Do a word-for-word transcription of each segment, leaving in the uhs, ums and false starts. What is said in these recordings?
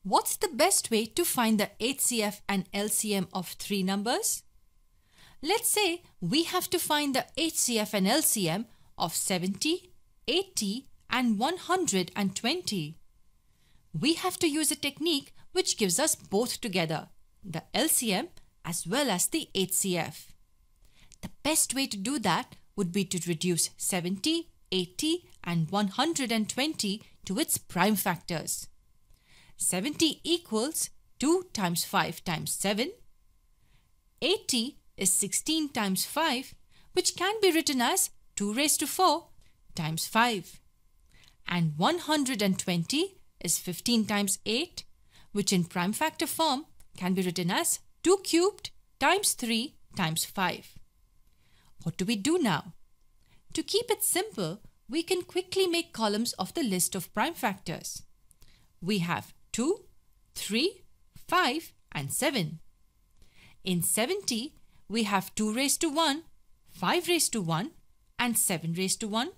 What's the best way to find the H C F and L C M of three numbers? Let's say we have to find the H C F and L C M of seventy, eighty and one hundred twenty. We have to use a technique which gives us both together, the L C M as well as the H C F. The best way to do that would be to reduce seventy, eighty and one hundred twenty to its prime factors. seventy equals two times five times seven. eighty is sixteen times five, which can be written as two raised to four times five. And one hundred twenty is fifteen times eight, which in prime factor form can be written as two cubed times three times five. What do we do now? To keep it simple, we can quickly make columns of the list of prime factors. We have two, three, five and seven. In seventy, we have two raised to one, five raised to one and seven raised to one.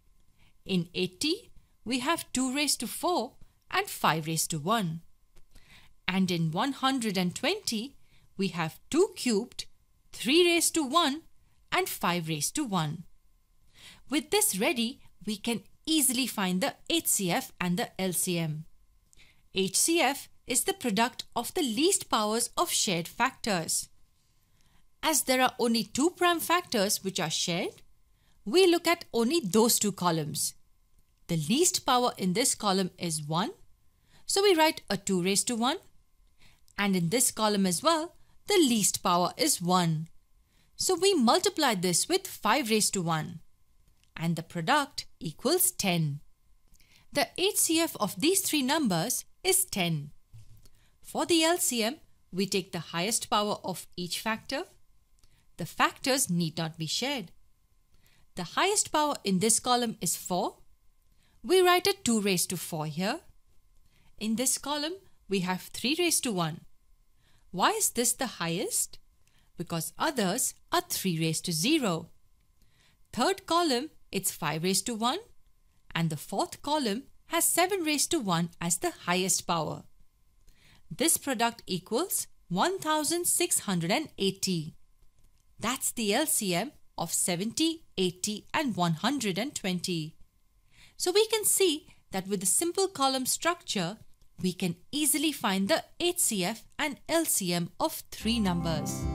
In eighty, we have two raised to four and five raised to one. And in one hundred twenty, we have two cubed, three raised to one and five raised to one. With this ready, we can easily find the H C F and the L C M. H C F is the product of the least powers of shared factors. As there are only two prime factors which are shared, we look at only those two columns. The least power in this column is one, so we write a two raised to one. And in this column as well, the least power is one. So we multiply this with five raised to one. And the product equals ten. The H C F of these three numbers is ten. For the L C M, we take the highest power of each factor. The factors need not be shared. The highest power in this column is four. We write a two raised to four here. In this column, we have three raised to one. Why is this the highest? Because others are three raised to zero. Third column, it's five raised to one. And the fourth column has seven raised to one as the highest power. This product equals one thousand six hundred eighty. That's the L C M of seventy, eighty and one hundred twenty. So we can see that with a simple column structure, we can easily find the H C F and L C M of three numbers.